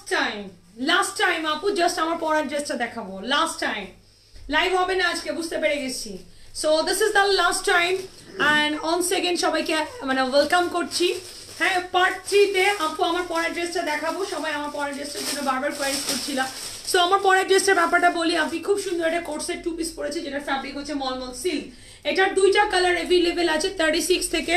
Last time আপু just আমার পরার ড্রেসটা দেখাবো লাস্ট টাইম লাইভ হবে না আজকে বুঝতে পেরে গেছি so this is the last time and on second সবাইকে মানে ওয়েলকাম করছি হ্যাঁ পার্ট 3 তে আপু আমার পরার ড্রেসটা দেখাবো সবাই আমার পরার ড্রেসটার জন্য বারবার কোয়েরিজ করছিলা সো আমার পরার ড্রেসটার ব্যাপারটা বলি আপনি খুব সুন্দর একটা কোর্সের টু পিস পরেছে যেটা ফ্যাব্রিক হচ্ছে মলমল সিল্ক এটার দুইটা কালার अवेलेबल আছে 36 থেকে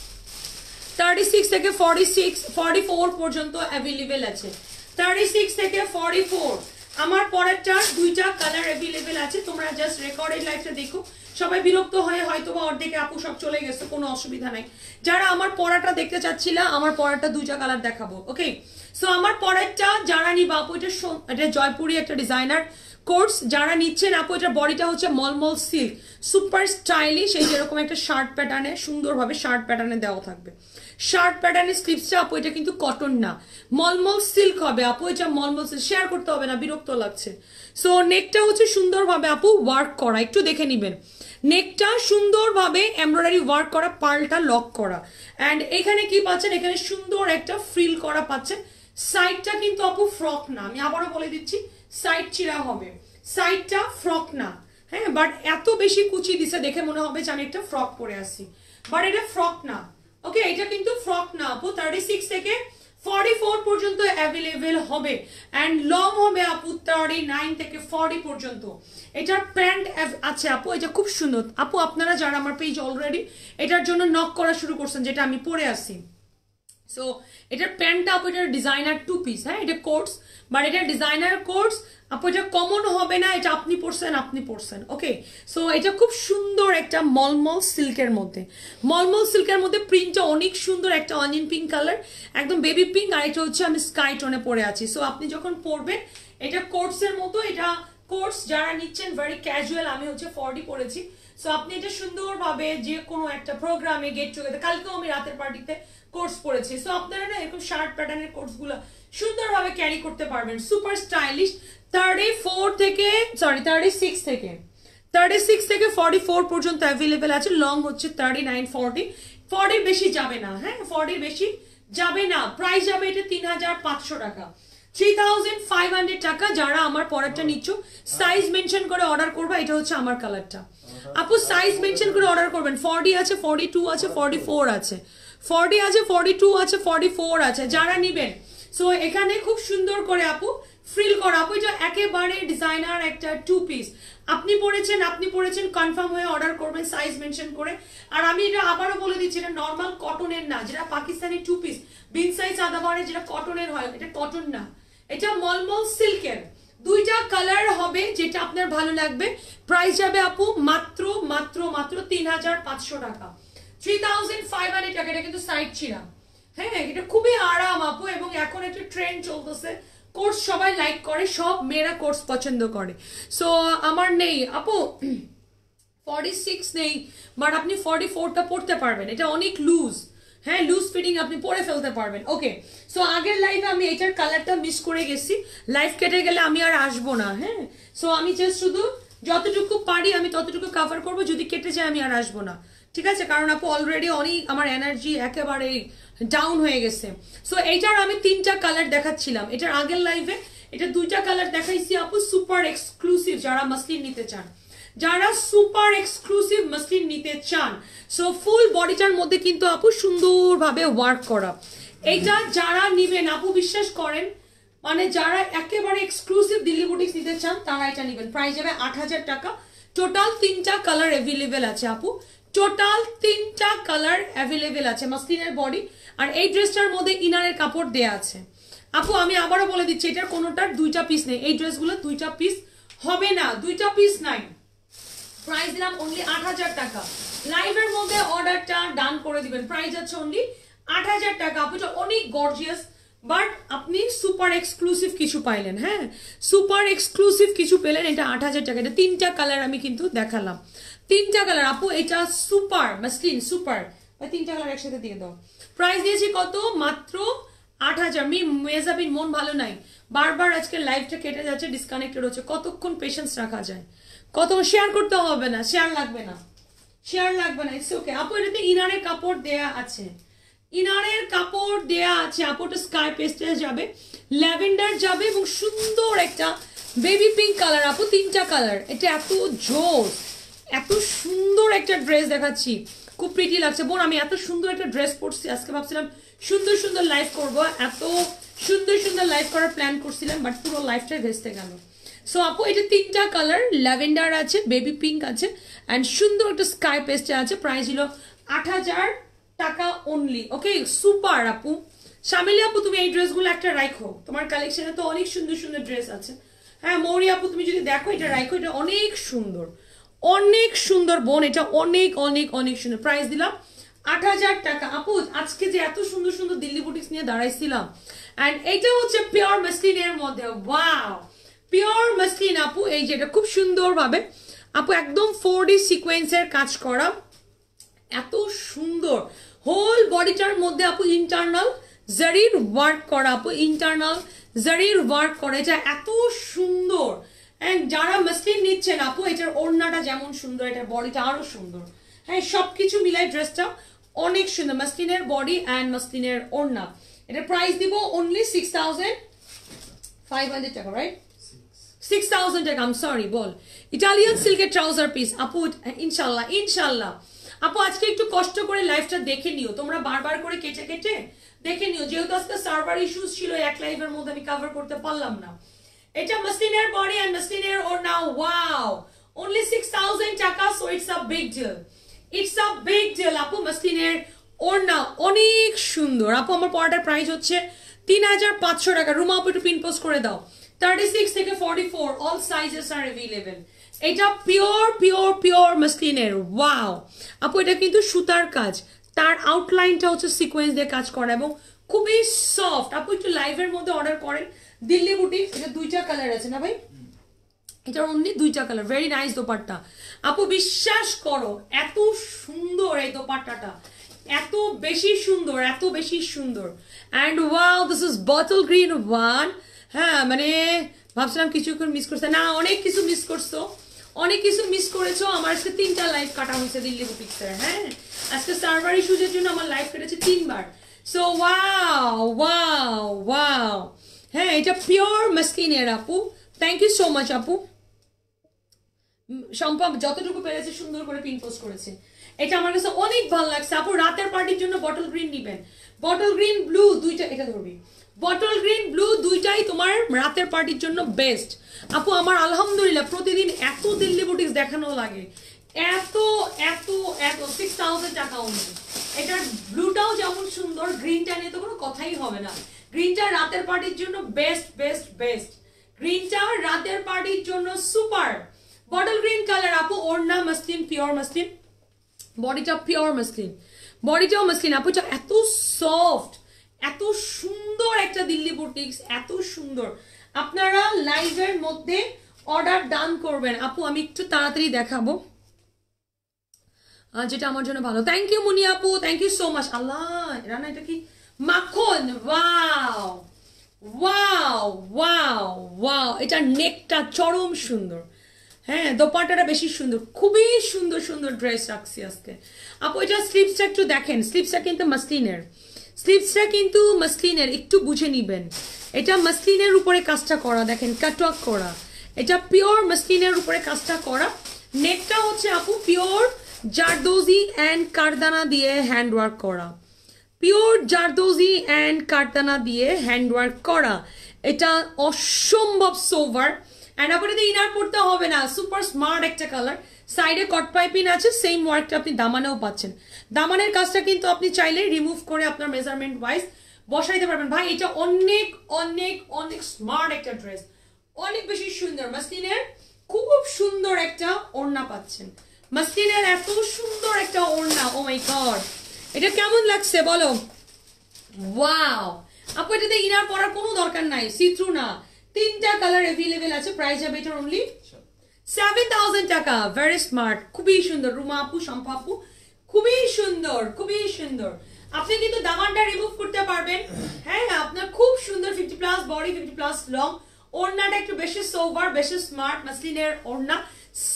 46 44 পর্যন্ত अवेलेबल আছে 36 থেকে 44 আমার পরেরটার দুইটা কালার अवेलेबल আছে তোমরা জাস্ট রেকর্ডেড লাইভটা দেখো সবাই বিরক্ত হয়ে হয়তোবা অর্ধেকে আপু সব চলে গেছে কোনো অসুবিধা নাই যারা আমার পরাটা দেখতে চাচ্ছিলা আমার পরাটা দুইটা কালার দেখাবো ওকে সো আমার পরেরটা যারা নিবা আপু এটা জয়পুরি একটা ডিজাইনার কোর্স যারা নিচ্ছেন আপু এটা বডিটা হচ্ছে মলমল সিল্ক সুপার স্টাইলিশ এই যেরকম একটা শার্ট প্যাটার্নে সুন্দরভাবে শার্ট প্যাটার্নে দেওয়া থাকবে শার্ট প্যাটার্নের স্লিভসটা আপু এটা কিন্তু কটন না মলমল সিল্ক হবে আপু এটা মলমল সিল্ক শেয়ার করতে হবে না বিরক্ত লাগছে সো নেকটা হচ্ছে সুন্দরভাবে আপু ওয়ার্ক করা একটু দেখে নেবেন নেকটা সুন্দরভাবে এমব্রয়ডারি ওয়ার্ক করা পার্লটা লক করা এন্ড এখানে কি পাচ্ছেন এখানে সুন্দর একটা ফ্রিল করা পাচ্ছেন সাইডটা কিন্তু আপু ফ্রক না আমি আবারও বলে দিচ্ছি সাইড চিরা হবে সাইডটা ফ্রক না হ্যাঁ বাট এত বেশি কুচি দিছে দেখে মনে হবে যে আমি একটা ফ্রক পরে আসি বাট এটা ফ্রক না ওকে এটা কিন্তু ফ্রক না আপু 36 থেকে 44 পর্যন্ত अवेलेबल হবে এন্ড লং হবে আপু 39 থেকে 40 পর্যন্ত এটার প্যান্ট আছে আপু এটা খুব সুন্দর আপু আপনারা যারা আমার পেজ অলরেডি এটার জন্য নক করা শুরু করছেন যেটা আমি পরে আসি সো এটার প্যান্টটা আপু এটা ডিজাইনার টু পিস হ্যাঁ এটা কোর্স বাট এটা ডিজাইনার কোর্স আপু এটা কমন হবে না এটা আপনি পরছেন ওকে সো এটা খুব সুন্দর একটা মলমল সিল্কের মধ্যে প্রিন্টটা অনেক সুন্দর একটা অনিয়ন পিঙ্ক কালার একদম বেবি পিঙ্ক আর এটা হচ্ছে আমি স্কাই টোনে পরে আছি সো আপনি যখন পরবেন এটা কোর্সের মতো এটা কোর্স যারা নিচ্ছেন ভেরি ক্যাজুয়াল আমি হচ্ছে 40 পরেছি সো আপনি এটা সুন্দরভাবে যে কোনো একটা প্রোগ্রামে গেট টুগেদার কালকেও আমি রাতের পার্টিতে কোর্স পরেছি সো আপনারা না এরকম শার্ট প্যাটার্নের কোর্সগুলো সুন্দরভাবে ক্যারি করতে পারবেন সুপার স্টাইলিশ 36 থেকে 44 পর্যন্ত अवेलेबल আছে লং হচ্ছে 39 40 বেশি যাবে না হ্যাঁ 40 বেশি যাবে না প্রাইস যাবে এটা 3500 টাকা 3500 টাকা যারা আমার পরেরটা নিচ্ছ সাইজ মেনশন করে অর্ডার করবে এটা হচ্ছে আমার কালারটা আপু সাইজ মেনশন করে অর্ডার করবেন 40 আছে 42 আছে 44 আছে 40 আছে 42 আছে 44 আছে যারা নেবেন সো এখানে খুব সুন্দর করে আপু ফ্রিল করা আপু এটা একেবারে ডিজাইনার একটা টু পিস আপনি পড়েছেন কনফার্ম হয়ে অর্ডার করবেন সাইজ মেনশন করে আর আমি এটা আবারও বলে দিচ্ছি এটা নরমাল কটনের না যেটা পাকিস্তানি টু পিস বিন সাইজ আদাবারে যেটা কটনের হয় এটা কটন না এটা মলমল সিল্কের দুইটা কালার হবে যেটা আপনার ভালো লাগবে প্রাইস যাবে আপু মাত্র 3500 টাকা 3500 টাকা এটা কিন্তু সাইড ছিলাম হ্যাঁ এটা খুবই আরাম আপু এবং এখন একটা ট্রেন্ড চলতেছে কোর্স সবাই লাইক করে সব মেয়েরা কোর্স পছন্দ করে সো আমার নেই আপু 46 নেই বাট আপনি 44টা পড়তে পারবেন এটা অনেক লুজ হ্যাঁ লুজ ফিটিং আপনি পরে ফেলতে পারবেন ওকে সো আগের লাইভে আমি এটার কালারটা মিস করে গেছি লাইভ কেটে গেলে আমি আর আসবো না হ্যাঁ সো আমি জাস্ট শুধু যতটুকু পারি আমি ততটুকু কভার করব যদি কেটে যায় আমি আর আসবো না ঠিক আছে কারণ আপু অলরেডি অনেক আমার এনার্জি একেবারে ডাউন হয়ে গেছে সো এইটার আমি তিনটা কালার দেখাচ্ছিলাম এটার আগের লাইভে এটা দুইটা কালার দেখাইছি আপু সুপার এক্সক্লুসিভ যারা মসলিন নিতে চান সো ফুল বডিটার মধ্যে কিন্তু আপু সুন্দরভাবে ওয়ার্ক করা এইটা যারা নিবেন আপু বিশ্বাস করেন মানে যারা একেবারে এক্সক্লুসিভ দিল্লি বুটিক্স নিতে চান তারা এটা নেবেন প্রাইস যাবে 8000 টাকা টোটাল তিনটা কালার अवेलेबल আছে আপু টোটাল তিনটা কালার अवेलेबल আছে মসলিনের বডি আর এই ড্রেসটার মধ্যে ইনারের কাপড় দেয়া আছে আপু আমি আবারও বলে দিচ্ছি এটার কোনোটার দুইটা পিস নেই এই ড্রেসগুলো দুইটা পিস হবে না দুইটা পিস নাই প্রাইস দিলাম অনলি 8000 টাকা লাইভের মধ্যে অর্ডারটা ডান করে দিবেন প্রাইস আছে অনলি 8000 টাকা আপু এটা অনেক গর্জিয়াস বাট আপনি সুপার এক্সক্লুসিভ কিছু পাইলেন হ্যাঁ সুপার এক্সক্লুসিভ কিছু পেলেন এটা 8000 টাকা এটা তিনটা কালার আমি কিন্তু দেখালাম তিনটা কালার আপু এটা সুপার মসলিন সুপার তিনটা কালার একসাথে দিয়ে দাও প্রাইস দিয়েছি কত মাত্র 8000 মেজাবিন মন ভালো নাই বারবার আজকে লাইভটা কেটে যাচ্ছে ডিসকানেক্টেড হচ্ছে কতক্ষণ পেশেন্স রাখা যায় কত শেয়ার করতে হবে না শেয়ার লাগবে না ইটস ওকে আপু এটাতে ইনারের কাপড় দেয়া আছে ইনারের কাপড় দেয়া আছে আপুটা স্কাই পেস্টেল যাবে, ল্যাভেন্ডার যাবে এবং সুন্দর একটা বেবি পিঙ্ক কালার আপু, তিনটা কালার। এটা এত জোস, এত সুন্দর একটা ড্রেস দেখাচ্ছি, খুব প্রিটি লাগছে বোন। আমি এত সুন্দর একটা ড্রেস পরছি আজকে, ভাবছিলাম সুন্দর সুন্দর লাইভ করবো, এত সুন্দর সুন্দর লাইভ করার প্ল্যান করছিলাম, বাট পুরো লাইফটাই ভেস্তে গেল। সো আপু এটা তিনটা কালার, ল্যাভেন্ডার আছে, বেবি পিঙ্ক আছে অ্যান্ড সুন্দর একটা স্কাই পেস্টে আছে। প্রাইস হলো 8000 টাকা অনলি। ওকে সুপার আপু। শামিলি আপু তুমি এই ড্রেসগুলো একটা রাখো, তোমার কালেকশনে তো অনেক সুন্দর সুন্দর ড্রেস আছে। হ্যাঁ মৌরি আপু তুমি যদি দেখো এটা রাখো, এটা অনেক সুন্দর, অনেক সুন্দর বোন, এটা অনেক অনেক অনেক সুন্দর। প্রাইস দিলাম 8000 টাকা আপু। আজকে যে এত সুন্দর সুন্দর দিল্লি বুটিক্স নিয়ে দাঁড়াইছিলাম, অ্যান্ড এটা হচ্ছে পিওর মাসলিনের মধ্যে, ওয়াও পিওর মাসলিন আপু। এই যে এটা খুব সুন্দর ভাবে আপু একদম 4D সিকোয়েন্সের কাজ করা, এত সুন্দর হোল বডিটার মধ্যে আপু ইন্টারনাল জারির ওয়ার্ক করা আপু, ইন্টারনাল জারির ওয়ার্ক করা, এটা এত সুন্দর। এন্ড যারা মাসলিন নিচ্ছেন আপু, এটার ওড়নাটা যেমন সুন্দর, এটার বডিটা আরো সুন্দর। হ্যাঁ সবকিছু মিলাই ড্রেসটা অনেক সুন্দর, মাসলিনের বডি অ্যান্ড মাসলিনের ওড়না। এটার প্রাইস দিব অনলি 6500 টাকা, রাইট? 6000 টাকা, আম সরি বল। ইটালিয়ান সিল্কের ট্রাউজার পিস আপু, ইনশাল্লাহ ইনশাল্লাহ আপু। আজকে একটু কষ্ট করে লাইভটা দেখে নিও, তোমরা বারবার করে কেটে কেটে দেখে নিও, যেহেতু আজকে সার্ভার ইস্যুস ছিল, এক লাইভের মধ্যে আমি কভার করতে পারলাম না। এটা মাসলিনের বডি এন্ড মাসলিনের ওড়না, ওয়াও only 6000 টাকা। So it's a big deal, it's a big deal আপু। মাসলিনের ওড়না অনেক সুন্দর আপু। আমার পড়াটার প্রাইস হচ্ছে 3500 টাকা। রুমা আপু একটু পিন পোস্ট করে দাও। 36 থেকে 44 অল সাইজেস আর अवेलेबल। এটা পিওর পিওর পিওর মাসলিনের, ওয়াও আপু। এটা কিন্তু সুতার কাজ, তার আউটলাইনটা হচ্ছে সিকোয়েন্স দিয়ে কাজ করা এবং খুবই সফট আপু। একটু লাইভের মধ্যে অর্ডার করেন দিল্লি বুটিক। এটা দুইটা কালার আছে না ভাই, এটার অনলি দুইটা কালার। ভেরি নাইস দোপাট্টা আপু, বিশ্বাস করো এত সুন্দর এই দোপাট্টাটা, এত বেশি সুন্দর, এত বেশি সুন্দর। And wow this is bottle green one. হ্যাঁ মানে ভাবছিলাম কিছু মিস করছে না, অনেক কিছু মিস করছো, অনেক কিছু মিস করেছো। আমার আজকে 3টা লাইভ কাটা হয়েছে দিল্লি বুটিক্সের। হ্যাঁ আজকে সার্ভার ইস্যুজের জন্য আমার লাইভ কেটেছে 3বার। So wow wow wow. হ্যাঁ এটা পিওর মাসলিনের আপু। থ্যাংক ইউ সো মাচ আপু। শম্পা যতটুকু পেরেছে সুন্দর করে পিন পোস্ট করেছে, এটা আমার কাছে অনেক ভালো লাগছে আপু। রাতের পার্টির জন্য বটল গ্রিন নিবেন, বটল গ্রিন ব্লু দুইটা, এটা ধরবি, বটল গ্রিন ব্লু দুইটাই তোমার রাতের পার্টির জন্য বেস্ট আপু। আমার আলহামদুলিল্লাহ প্রতিদিন এত দিল্লি বুটিক্স দেখানো লাগে, এত এত এত 6000 টাকা অনুযায়ী। এটার ব্লুটাও যেমন সুন্দর, গ্রিনটা নিয়ে তো কোনো কথাই হবে না। গ্রিনটা রাতের পার্টির জন্য বেস্ট বেস্ট বেস্ট, গ্রিনটা রাতের পার্টির জন্য সুপার। বটল গ্রিন কালার আপু, ওড়না মাসলিন, পিওর মাসলিন, বডিটা পিওর মাসলিন, বডিটাও মাসলিন আপু। এটা এত সফট, এত সুন্দর একটা দিল্লি বুটিক্স, এত সুন্দর। আপনারা লাইভের মধ্যে অর্ডার ডান করবেন আপু। আমি একটু তাড়াতাড়ি দেখাবো যেটা আমার জন্য ভালো। থ্যাংক ইউ মুনি আপু, থ্যাংক ইউ সো মাচ। আল্লাহ রানা এটা কি মাখন, ওয়াও ওয়াও ওয়াও ওয়াও। এটা নেকটা চরম সুন্দর, হ্যাঁ দোপাট্টাটা বেশি সুন্দর, খুবই সুন্দর সুন্দর ড্রেস রাখছি আজকে আপু। এটা স্লিভসটা একটু দেখেন, স্লিভসটা কিন্তু মাসলিনের, স্লিভসটা কিন্তু মাসলিনের, একটু বুঝে নিবেন। এটা মাসলিনের উপরে কাজটা করা, দেখেন কাটওয়ার্ক করা, এটা পিওর মাসলিনের উপরে কাজটা করা। নেকটা হচ্ছে আপু পিওর জারদোজি অ্যান্ড কারদানা দিয়ে হ্যান্ডওয়ার্ক করা, পিওর জারদোজি অ্যান্ড কারদানা দিয়ে হ্যান্ডওয়ার্ক করা। এটা অসম্ভব সোভার। অ্যান্ড আপনাদের ইনার পড়তে হবে না, সুপার স্মার্ট একটা কালার। সাইডে কট পাইপিং আছে, সেম ওয়ার্কটা আপনি দামানেও পাচ্ছেন। দামানের কাজটা কিন্তু আপনি চাইলে রিমুভ করে আপনার মেজারমেন্ট ওয়াইজ বসাইতে পারবেন। ভাই এটা অনেক অনেক অনেক স্মার্ট একটা ড্রেস, অনেক বেশি সুন্দর। মাসলিনের খুব সুন্দর একটা ওড়না পাচ্ছেন, মাসলিনের এত সুন্দর একটা ওড়না। ও মাই গড, এটা কেমন লাগছে বলো? ওয়াও আপু, এটাতে ইনার পরার কোনো দরকার নাই, সি থ্রু না। 3টা কালার अवेलेबल আছে। প্রাইস হবে এটার অনলি 7000 টাকা। ভেরি স্মার্ট, খুবই সুন্দর। রুমা আপু, শম্পা আপু, খুবই সুন্দর, খুবই সুন্দর। আপনি কিন্তু দামানটা রিমুভ করতে পারবেন। হ্যাঁ আপনার খুব সুন্দর 50+ বডি, 50+ লং। ওড়নাটা একটু বেশি সোভার, বেশি স্মার্ট। মাসলিনের ওড়না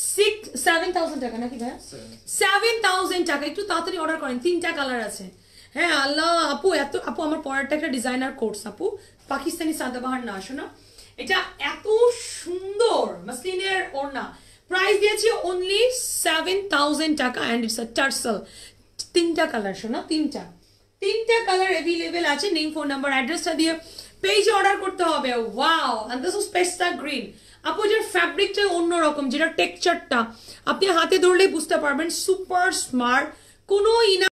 7000 টাকা নাকি ভাই? 7000 টাকা। একটু তাড়াতাড়ি অর্ডার করেন, 3টা কালার আছে। হ্যাঁ আল্লাহ আপু এত আপু আমার পরেরটা একটা ডিজাইনার কোর্স আপু পাকিস্তানি সাদাবাহার না শোনা এটা এত সুন্দর মাসলিনের ওড়না প্রাইস দিয়েছি অনলি 7000 টাকা এন্ড ইটস আ টার্সেল তিনটা কালার শোনা তিনটা কালার अवेलेबल আছে নেম ফোন নাম্বার অ্যাড্রেসটা দিয়ে পেজে অর্ডার করতে হবে ওয়াও এন্ড দিস ইজ পেস্টা গ্রিন আপু এর ফ্যাব্রিকটা অন্যরকম যেটা টেক্সচারটা আপনি হাতে ধরলেই বুঝতে পারবেন সুপার স্মার্ট কোনো